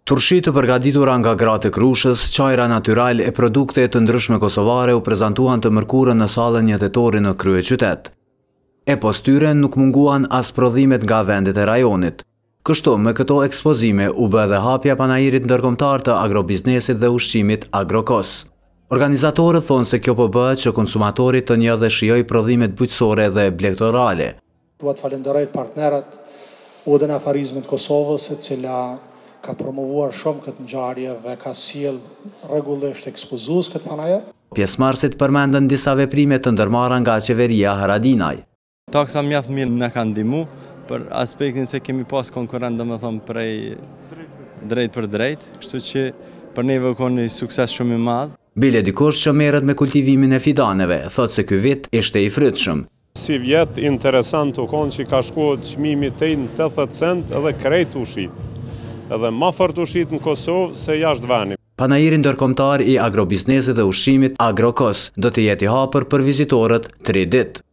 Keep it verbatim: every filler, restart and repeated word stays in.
Turshi të përgatitura nga gratë e Krushës, qajra natyral e produkte të ndryshme kosovare u prezantuan të mërkurën në sallën një tetori në kryeqytet. E pos tyre nuk munguan as prodhimet nga vendet e rajonit. Kështu, me këto ekspozime u bë dhe hapja panajirit ndërkombëtar të agrobiznesit dhe ushqimit Agrokos. Organizatorët thonë se kjo po bëhet që konsumatorit të njeh dhe shijojë prodhimet bujqësore dhe blegtorale. Dua të falenderoj partnerët Odën e Afarizmit Kosovës, e cila ka promovuar shumë këtë ngjarje dhe ka sjell rregullisht ekspozues këtë panajër. Pjesëmarrësit përmendën disa veprime të ndërmarra nga qeveria Haradinaj. Taksa mjaft mirë na ka ndihmu për aspektin se kemi pas konkurrent domethënë prej drejt për drejt, kështu që për neve ka një sukses shumë i madh. Bile dikush që merret me kultivimin e fidaneve, thotë se ky vit ishte i frytshëm. Si vjet interesant u konë që ka shkuar çmimi tej në tetëdhjetë cent edhe krejt ushit. Edhe ma fort ushit në Kosovë se jashtë vendit. Panajiri ndërkombëtar i agrobiznesit dhe ushqimit Agrokos do të jetë i hapur për vizitorët tre ditë.